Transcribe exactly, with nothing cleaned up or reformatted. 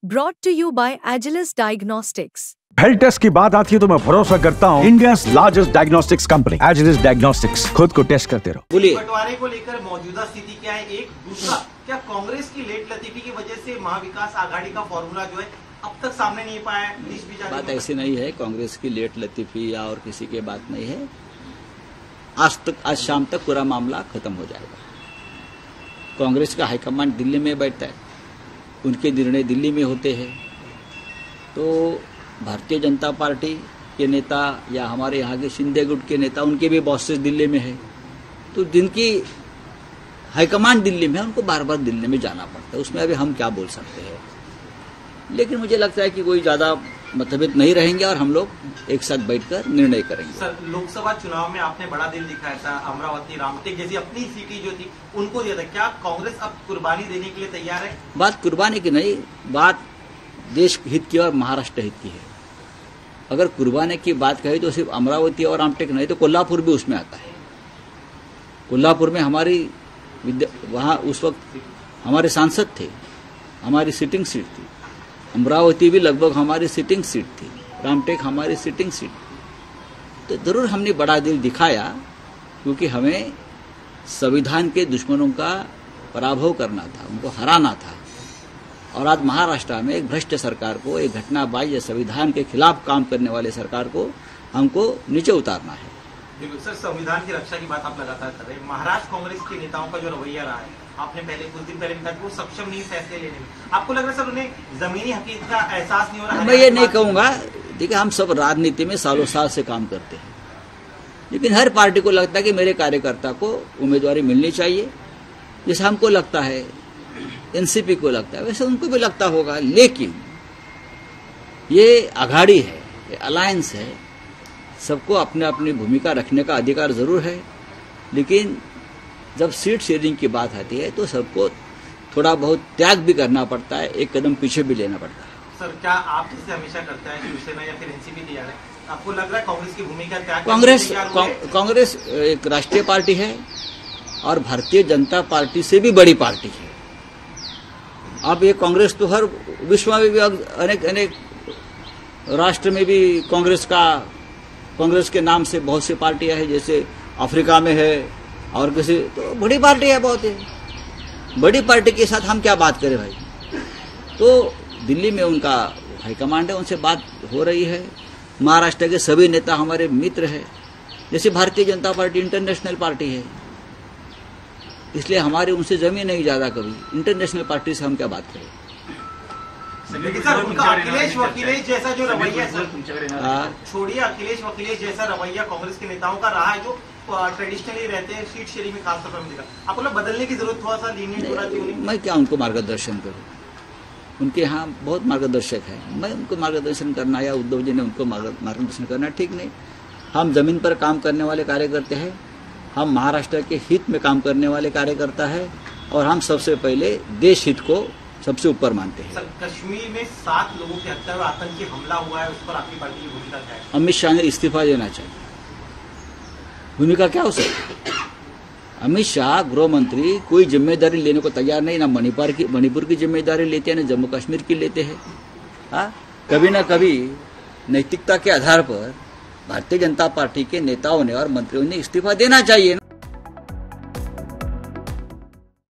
Brought to you by Agilus Diagnostics. Health test की बात आती है तो मैं भरोसा करता हूँ India largest diagnostics company Agilus Diagnostics. खुद को टेस्ट करते रहो। बोलिए, बंटवारे को लेकर मौजूदा स्थिति क्या है? एक दूसरा, क्या कांग्रेस की लेट लतीफी की वजह से महाविकास आघाड़ी का फॉर्मूला जो है अब तक सामने नहीं पाया है? बात ऐसी नहीं है, कांग्रेस की लेट लतीफी या और किसी की बात नहीं है। आज तक आज शाम तक पूरा मामला खत्म हो जाएगा। कांग्रेस का हाईकमांड दिल्ली में बैठता है, उनके निर्णय दिल्ली में होते हैं। तो भारतीय जनता पार्टी के नेता या हमारे यहाँ के शिंदे गुट के नेता, उनके भी बॉसेस दिल्ली में है। तो जिनकी हाईकमांड दिल्ली में है, उनको बार बार दिल्ली में जाना पड़ता है। उसमें अभी हम क्या बोल सकते हैं। लेकिन मुझे लगता है कि कोई ज्यादा मतभेद नहीं रहेंगे और हम लोग एक साथ बैठकर निर्णय करेंगे। सर, लोकसभा चुनाव में आपने बड़ा दिल दिखाया था, अमरावती रामटेक जैसी अपनी सीटी जो थी उनको दिया था। क्या कांग्रेस अब कुर्बानी देने के लिए तैयार है? बात कुर्बानी की नहीं, बात देश हित की और महाराष्ट्र हित की है। अगर कुर्बानी की बात कही तो सिर्फ अमरावती और रामटेक नहीं, तो कोल्हापुर भी उसमें आता है। कोल्हापुर में हमारी वहां उस वक्त हमारे सांसद थे, हमारी सिटिंग सीट थी। अमरावती भी लगभग हमारी सिटिंग सीट थी, रामटेक हमारी सिटिंग सीट थी। तो जरूर हमने बड़ा दिल दिखाया, क्योंकि हमें संविधान के दुश्मनों का पराभव करना था, उनको हराना था। और आज महाराष्ट्र में एक भ्रष्ट सरकार को, एक घटनाबाज संविधान के खिलाफ काम करने वाले सरकार को हमको नीचे उतारना है। बिल्कुल सर, संविधान की रक्षा की बात आप लगातार कर रहे हैं। महाराष्ट्र कांग्रेस के नेताओं का जो रवैया रहा है, आपने पहले कुछ दिन पहले कहा कि वो सक्षम नहीं फैसले लेने में। आपको लग रहा है सर उन्हें जमीनी हकीकत का एहसास नहीं हो रहा? मैं ये नहीं कहूंगा। देखिए, हम सब राजनीति में सालों साल से काम करते हैं, लेकिन हर पार्टी को लगता है कि मेरे कार्यकर्ता को उम्मीदवारी मिलनी चाहिए। जैसे हमको लगता है, एनसीपी को लगता है, वैसे उनको भी लगता होगा। लेकिन ये आघाड़ी है, ये अलायंस है, सबको अपने अपनी भूमिका रखने का अधिकार जरूर है। लेकिन जब सीट शेयरिंग की बात आती है तो सबको थोड़ा बहुत त्याग भी करना पड़ता है, एक कदम पीछे भी लेना पड़ता है। सर, क्या आप जिससे हमेशा करता है शिवसेना या फिर एनसीपी तैयार है? आपको लग रहा है कांग्रेस की भूमिका त्याग? कांग्रेस कांग्रेस एक राष्ट्रीय पार्टी है और भारतीय जनता पार्टी से भी बड़ी पार्टी है। अब ये कांग्रेस तो हर विश्व में भी अनेक अनेक राष्ट्र में भी कांग्रेस का कांग्रेस के नाम से बहुत सी पार्टियां हैं, जैसे अफ्रीका में है और किसी, तो बड़ी पार्टी है, बहुत है। बड़ी पार्टी के साथ हम क्या बात करें भाई? तो दिल्ली में उनका हाईकमांड है, उनसे बात हो रही है। महाराष्ट्र के सभी नेता हमारे मित्र हैं। जैसे Bharatiya Janata party international party है, इसलिए हमारी उनसे जमीन नहीं ज्यादा। कभी इंटरनेशनल पार्टी से हम क्या बात करें? लेकिन सर, उनका अखिलेश वकीलेश जैसा जो रवैया, सर छोड़िए, अखिलेश वकीलेश जैसा रवैया कांग्रेस के नेताओं का रहा है, जो ट्रेडिशनली रहते हैं सीट शेयरिंग में खासतौर पर मिलेगा। आपको लोग बदलने की जरूरत, थोड़ा सा लीनियंट होना चाहिए। मैं क्या उनको मार्गदर्शन करूं? उनके यहाँ बहुत मार्गदर्शक है, मैं उनको मार्गदर्शन करना या उद्धव जी ने उनको मार्गदर्शन करना ठीक नहीं। हम जमीन पर काम करने वाले कार्यकर्ता हैं, हम महाराष्ट्र के हित में काम करने वाले कार्यकर्ता है, और हम सबसे पहले देश हित को सबसे ऊपर मानते हैं। सर, कश्मीर में सात लोगों की हत्या और आतंकी हमला हुआ है, उस पर आपकी पार्टी की भूमिका क्या है? अमित शाह ने इस्तीफा देना चाहिए। भूमिका क्या हो सकती? अमित शाह गृह मंत्री कोई जिम्मेदारी लेने को तैयार नहीं, ना मणिपुर की मणिपुर की जिम्मेदारी लेते हैं, ना जम्मू कश्मीर की लेते हैं। हाँ, कभी ना कभी नैतिकता के आधार पर भारतीय जनता पार्टी के नेताओं ने और मंत्रियों ने इस्तीफा देना चाहिए।